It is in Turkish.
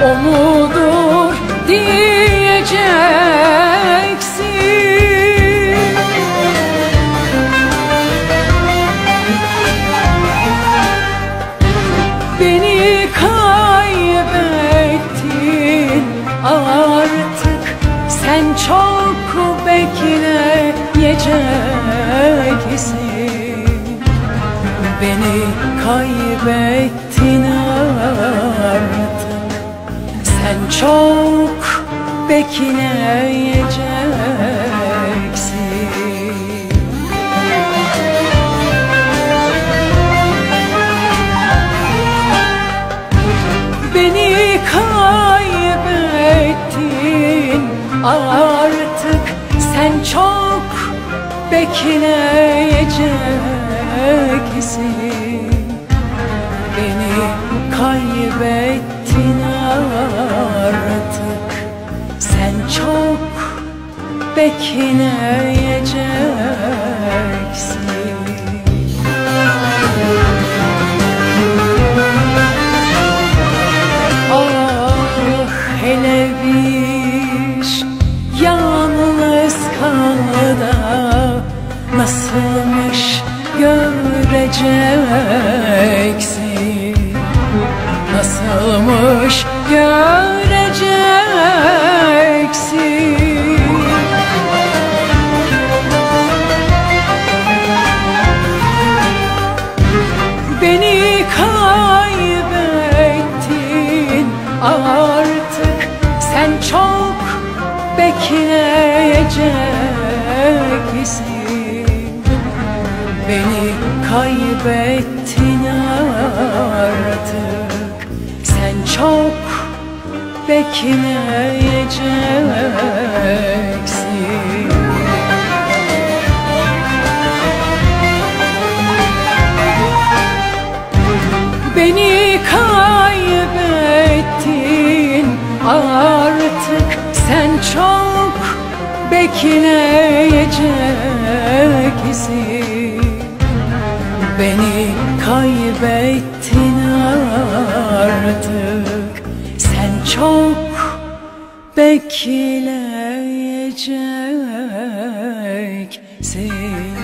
mudur diyeceksin. Beni kaybettin artık, sen çok bekleyeceksin. Beni kaybettin artık, sen çok bekleyeceksin. Beni kaybettin artık, sen çok bekleyeceksin. Beni kaybettin artık, sen çok bekleyeceksin. Hele bir yalnız kal da nasılmış göreceksin. Nasılmış göreceksin. Beni kaybettin artık, sen çok bekleyeceksin. Beni kaybettin artık, sen çok bekleyeceksin. Beni kaybettin artık, sen çok bekleyeceksin. Beni kaybettin artık, sen çok bekleyeceksin.